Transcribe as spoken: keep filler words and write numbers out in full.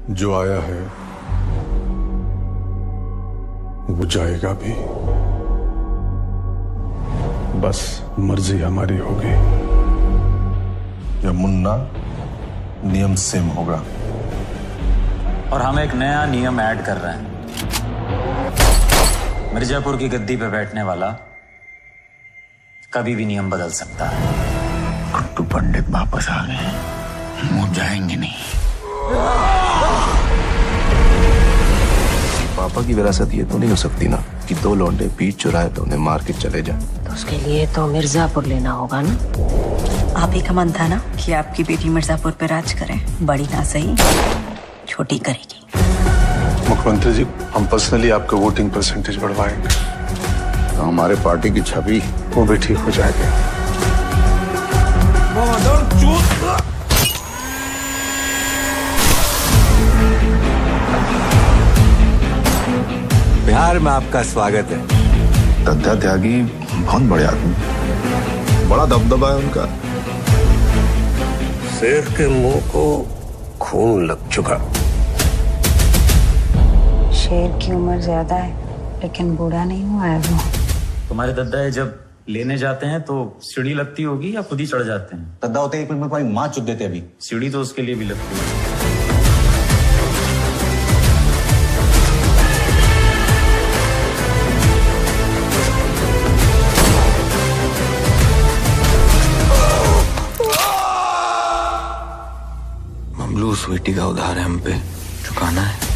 जो आया है वो जाएगा भी। बस मर्जी हमारी होगी या मुन्ना नियम सेम होगा। और हम एक नया नियम ऐड कर रहे हैं। मिर्जापुर की गद्दी पे बैठने वाला कभी भी नियम बदल सकता है। गुड्डू पंडित वापस आ गए, मुझ जाएंगे नहीं। पापा की विरासत ये तो नहीं हो सकती ना कि दो लौंडे बीच चुराए तो उन्हें मार के चले जाए। तो उसके लिए तो मिर्जापुर लेना होगा ना। आप ही का मन था ना कि आपकी बेटी मिर्जापुर पे राज करे। बड़ी ना सही, छोटी करेगी। मुख्यमंत्री जी, हम पर्सनली आपका वोटिंग परसेंटेज बढ़वाएंगे तो हमारे पार्टी की छवि वो भी ठीक हो जाएगी। बिहार में आपका स्वागत है। दद्दा त्यागी बहुत बड़े आदमी, बड़ा दबदबा है उनका। शेर के मुंह को खून लग चुका। शेर की उम्र ज्यादा है लेकिन बूढ़ा नहीं हुआ है वो। तुम्हारे दद्दा जब लेने जाते हैं तो सीढ़ी लगती होगी या खुद ही चढ़ जाते हैं? दद्दा होते एक मिनट में माँ चुद देते अभी। सीढ़ी तो उसके लिए भी लगती है। ममलू स्वीटी का उधार है हम पे, चुकाना है।